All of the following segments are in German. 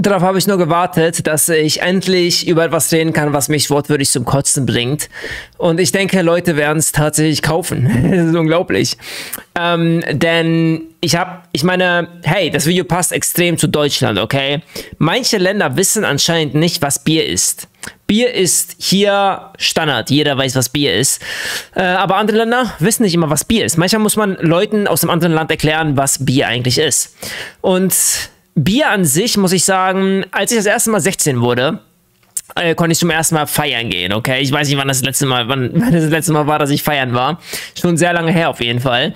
Darauf habe ich nur gewartet, dass ich endlich über etwas reden kann, was mich wortwörtlich zum Kotzen bringt. Und ich denke, Leute werden es tatsächlich kaufen. Das ist unglaublich. Denn ich meine, hey, das Video passt extrem zu Deutschland, okay? Manche Länder wissen anscheinend nicht, was Bier ist. Bier ist hier Standard. Jeder weiß, was Bier ist. Aber andere Länder wissen nicht immer, was Bier ist. Manchmal muss man Leuten aus einem anderen Land erklären, was Bier eigentlich ist. Und Bier an sich, muss ich sagen, als ich das erste Mal 16 wurde, konnte ich zum ersten Mal feiern gehen, okay? Ich weiß nicht, wann das letzte Mal war, dass ich feiern war. Schon sehr lange her auf jeden Fall.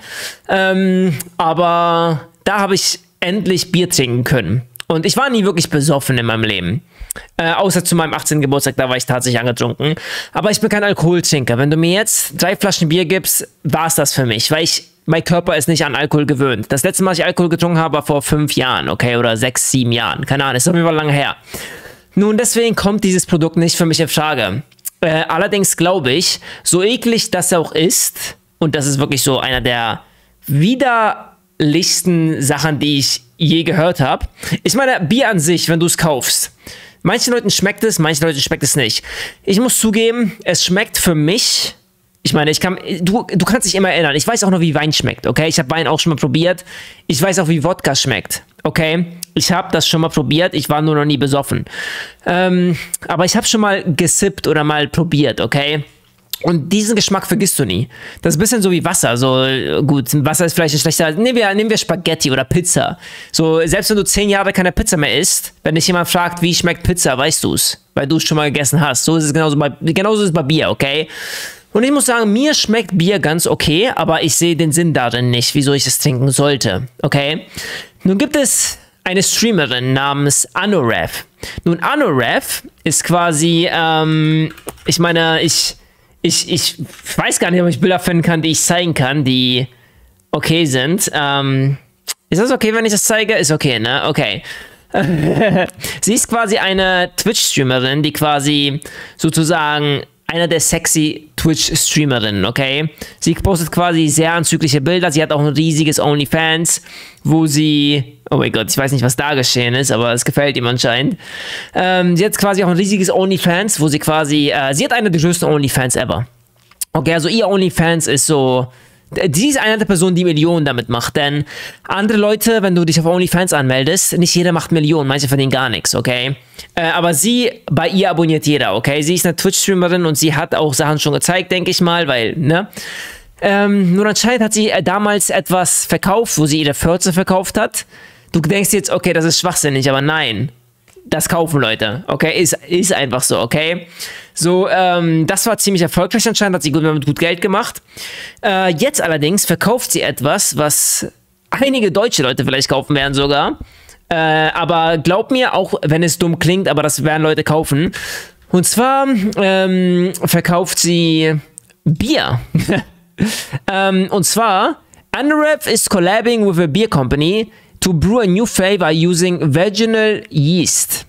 Aber da habe ich endlich Bier trinken können. Und ich war nie wirklich besoffen in meinem Leben. Außer zu meinem 18. Geburtstag, da war ich tatsächlich angetrunken. Aber ich bin kein Alkoholtrinker. Wenn du mir jetzt 3 Flaschen Bier gibst, war es das für mich, weil mein Körper ist nicht an Alkohol gewöhnt. Das letzte Mal, dass ich Alkohol getrunken habe, war vor 5 Jahren, okay? Oder 6, 7 Jahren. Keine Ahnung, ist auf jeden Fall lange her. Nun, deswegen kommt dieses Produkt nicht für mich in Frage. Allerdings glaube ich, so eklig das auch ist, und das ist wirklich so einer der widerlichsten Sachen, die ich je gehört habe. Ich meine, Bier an sich, wenn du es kaufst, manchen Leuten schmeckt es, manchen Leuten schmeckt es nicht. Ich muss zugeben, es schmeckt für mich. Ich meine, du kannst dich immer erinnern. Ich weiß auch noch, wie Wein schmeckt, okay? Ich habe Wein auch schon mal probiert. Ich weiß auch, wie Wodka schmeckt, okay? Ich habe das schon mal probiert. Ich war nur noch nie besoffen. Aber ich habe schon mal gesippt oder mal probiert, okay? Und diesen Geschmack vergisst du nie. Das ist ein bisschen so wie Wasser. So, gut, Wasser ist vielleicht ein schlechter. Nehmen wir Spaghetti oder Pizza. So, selbst wenn du 10 Jahre keine Pizza mehr isst, wenn dich jemand fragt, wie schmeckt Pizza, weißt du es. Weil du es schon mal gegessen hast. So ist es genauso ist es bei Bier, okay? Und ich muss sagen, mir schmeckt Bier ganz okay, aber ich sehe den Sinn darin nicht, wieso ich es trinken sollte, okay? Nun gibt es eine Streamerin namens Anorev. Nun, Anorev ist quasi, ich meine, ich weiß gar nicht, ob ich Bilder finden kann, die ich zeigen kann, die okay sind. Ist das okay, wenn ich das zeige? Ist okay, ne? Okay. Sie ist quasi eine Twitch-Streamerin, die quasi sozusagen einer der sexy Twitch-Streamerinnen, okay? Sie postet quasi sehr anzügliche Bilder. Sie hat auch ein riesiges OnlyFans, wo sie... Oh mein Gott, ich weiß nicht, was da geschehen ist, aber es gefällt ihm anscheinend. Sie hat quasi auch ein riesiges OnlyFans, wo sie quasi... sie hat eine der größten OnlyFans ever. Okay, also ihr OnlyFans ist so... Sie ist eine der Personen, die Millionen damit macht, denn andere Leute, wenn du dich auf OnlyFans anmeldest, nicht jeder macht Millionen, manche verdienen gar nichts, okay? Aber bei ihr abonniert jeder, okay? Sie ist eine Twitch-Streamerin und sie hat auch Sachen schon gezeigt, denke ich mal, weil, ne? Nur anscheinend hat sie damals etwas verkauft, wo sie ihre Fürze verkauft hat. Du denkst jetzt, okay, das ist schwachsinnig, aber nein. Das kaufen Leute, okay? Ist einfach so, okay? So, das war ziemlich erfolgreich anscheinend, hat sie damit gut Geld gemacht. Jetzt allerdings verkauft sie etwas, was einige deutsche Leute vielleicht kaufen werden sogar. Aber glaub mir, auch wenn es dumm klingt, aber das werden Leute kaufen. Und zwar verkauft sie Bier. Und zwar, Anorev is collabing with a beer company to brew a new flavor using vaginal yeast.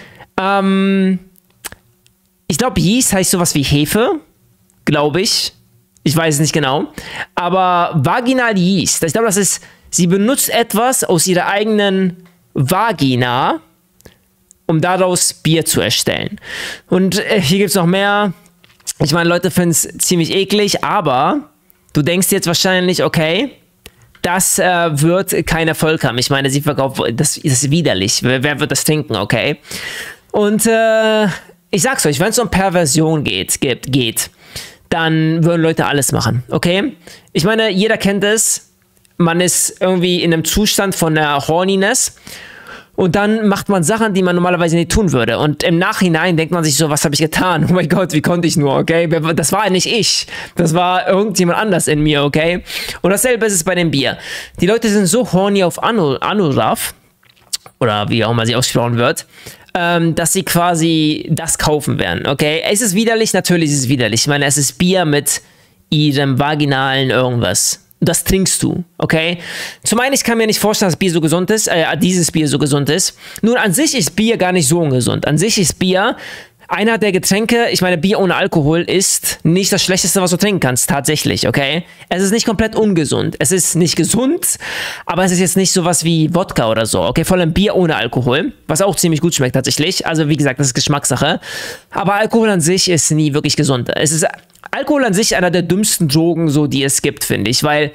Ich glaube, Yeast heißt sowas wie Hefe, glaube ich. Ich weiß es nicht genau. Aber Vaginal Yeast, ich glaube, das ist, sie benutzt etwas aus ihrer eigenen Vagina, um daraus Bier zu erstellen. Und hier gibt es noch mehr. Ich meine, Leute finden es ziemlich eklig, aber du denkst jetzt wahrscheinlich, okay, das wird kein Erfolg haben. Ich meine, sie verkauft, das ist widerlich. Wer wird das trinken, okay? Und ich sag's euch, wenn es um Perversion geht, dann würden Leute alles machen, okay? Ich meine, jeder kennt es. Man ist irgendwie in einem Zustand von der Horniness und dann macht man Sachen, die man normalerweise nicht tun würde. Und im Nachhinein denkt man sich so, was habe ich getan? Oh mein Gott, wie konnte ich nur, okay? Das war nicht ich. Das war irgendjemand anders in mir, okay? Und dasselbe ist es bei dem Bier. Die Leute sind so horny auf Anorev, oder wie auch immer sie ausgesprochen wird, dass sie quasi das kaufen werden, okay? Es ist widerlich, natürlich ist es widerlich. Ich meine, es ist Bier mit ihrem vaginalen irgendwas. Das trinkst du, okay? Zum einen, ich kann mir nicht vorstellen, dass Bier so gesund ist, dieses Bier so gesund ist. Nun, an sich ist Bier gar nicht so ungesund. An sich ist Bier einer der Getränke, ich meine, Bier ohne Alkohol ist nicht das Schlechteste, was du trinken kannst, tatsächlich, okay? Es ist nicht komplett ungesund. Es ist nicht gesund, aber es ist jetzt nicht sowas wie Wodka oder so, okay? Vor allem Bier ohne Alkohol, was auch ziemlich gut schmeckt tatsächlich. Also wie gesagt, das ist Geschmackssache. Aber Alkohol an sich ist nie wirklich gesund. Alkohol an sich ist einer der dümmsten Drogen, so, die es gibt, finde ich, weil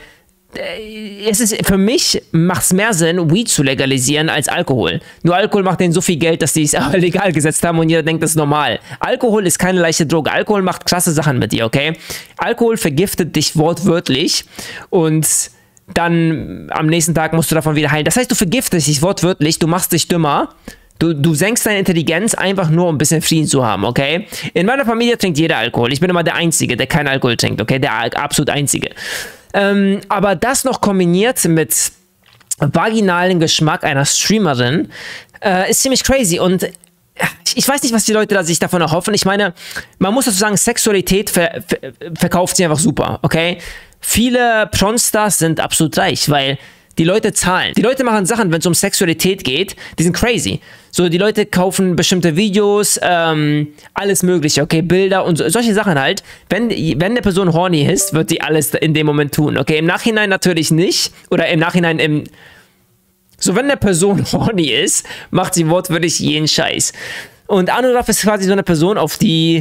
für mich macht es mehr Sinn, Weed zu legalisieren als Alkohol. Nur Alkohol macht denen so viel Geld, dass die es aber legal gesetzt haben und jeder denkt, das ist normal. Alkohol ist keine leichte Droge. Alkohol macht krasse Sachen mit dir, okay? Alkohol vergiftet dich wortwörtlich und dann am nächsten Tag musst du davon wieder heilen. Das heißt, du vergiftest dich wortwörtlich, du machst dich dümmer. Du senkst deine Intelligenz einfach nur, um ein bisschen Frieden zu haben, okay? In meiner Familie trinkt jeder Alkohol. Ich bin immer der Einzige, der keinen Alkohol trinkt, okay? Der absolut Einzige. Aber das noch kombiniert mit vaginalen Geschmack einer Streamerin ist ziemlich crazy und ich weiß nicht, was die Leute sich davon erhoffen. Ich meine, man muss dazu sagen, Sexualität verkauft sich einfach super, okay? Viele Pornstars sind absolut reich, weil die Leute zahlen. Die Leute machen Sachen, wenn es um Sexualität geht, die sind crazy. So, die Leute kaufen bestimmte Videos, alles mögliche, okay, Bilder und solche Sachen halt. Wenn eine Person horny ist, wird die alles in dem Moment tun, okay? Im Nachhinein natürlich nicht. Oder im Nachhinein so, wenn eine Person horny ist, macht sie wortwörtlich jeden Scheiß. Und Anuraf ist quasi so eine Person, die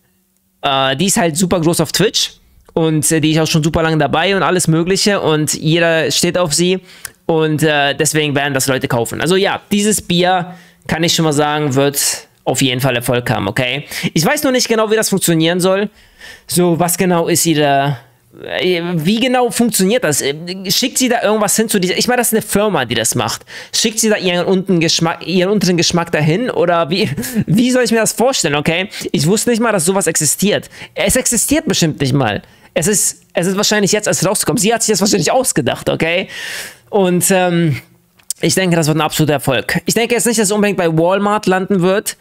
ist halt super groß auf Twitch. Und die ist auch schon super lange dabei und alles mögliche und jeder steht auf sie und deswegen werden das Leute kaufen. Also ja, dieses Bier, kann ich schon mal sagen, wird auf jeden Fall Erfolg haben, okay? Ich weiß noch nicht genau, wie das funktionieren soll. So, was genau ist wie genau funktioniert das? Schickt sie da irgendwas hin zu dieser, ich meine, das ist eine Firma, die das macht. Schickt sie da ihren unteren Geschmack dahin oder wie soll ich mir das vorstellen, okay? Ich wusste nicht mal, dass sowas existiert. Es existiert bestimmt nicht mal. Es ist wahrscheinlich jetzt erst rausgekommen. Sie hat sich das wahrscheinlich ausgedacht, okay? Und ich denke, das wird ein absoluter Erfolg. Ich denke jetzt nicht, dass es unbedingt bei Walmart landen wird.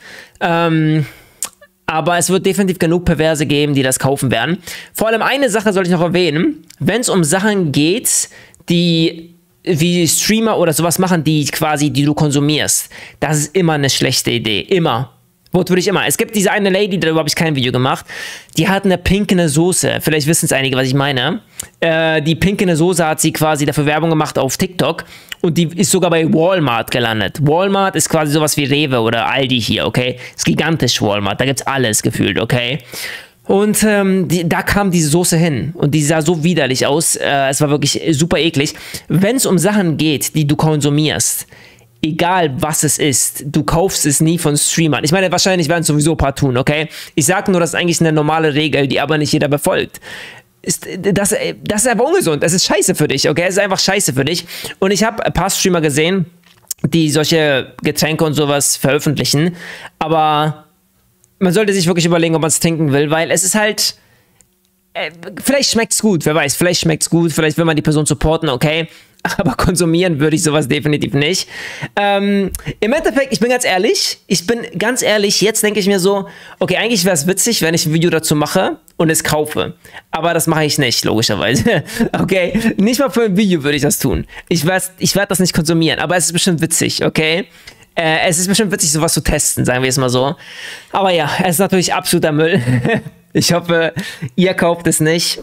Aber es wird definitiv genug Perverse geben, die das kaufen werden. Vor allem eine Sache soll ich noch erwähnen. Wenn es um Sachen geht, wie Streamer oder sowas machen, die du konsumierst, das ist immer eine schlechte Idee. Immer. Wortwörtlich immer. Es gibt diese eine Lady, darüber habe ich kein Video gemacht, die hat eine pinkene Soße. Vielleicht wissen es einige, was ich meine. Die pinkene Soße hat sie quasi dafür Werbung gemacht auf TikTok und die ist sogar bei Walmart gelandet. Walmart ist quasi sowas wie Rewe oder Aldi hier, okay? Ist gigantisch Walmart, da gibt's alles gefühlt, okay? Und da kam diese Soße hin und die sah so widerlich aus. Es war wirklich super eklig. Wenn es um Sachen geht, die du konsumierst, egal was es ist, du kaufst es nie von Streamern. Ich meine, wahrscheinlich werden es sowieso ein paar tun, okay? Ich sage nur, das ist eigentlich eine normale Regel, die aber nicht jeder befolgt. Das ist einfach ungesund. Das ist scheiße für dich, okay? Es ist einfach scheiße für dich. Und ich habe ein paar Streamer gesehen, die solche Getränke und sowas veröffentlichen. Aber man sollte sich wirklich überlegen, ob man es trinken will, weil es ist halt... vielleicht schmeckt es gut, wer weiß. Vielleicht schmeckt es gut, vielleicht will man die Person supporten, okay? Aber konsumieren würde ich sowas definitiv nicht. Im Endeffekt, ich bin ganz ehrlich, jetzt denke ich mir so, okay, eigentlich wäre es witzig, wenn ich ein Video dazu mache und es kaufe. Aber das mache ich nicht, logischerweise. Okay, nicht mal für ein Video würde ich das tun. Ich werde das nicht konsumieren, aber es ist bestimmt witzig, okay? Es ist bestimmt witzig, sowas zu testen, sagen wir es mal so. Aber ja, es ist natürlich absoluter Müll. Ich hoffe, ihr kauft es nicht.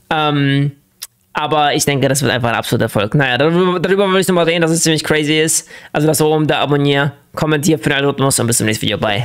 Aber ich denke, das wird einfach ein absoluter Erfolg. Naja, darüber will ich nochmal reden, dass es ziemlich crazy ist. Also das oben da abonnieren, kommentiert für den Algorithmus und bis zum nächsten Video. Bye.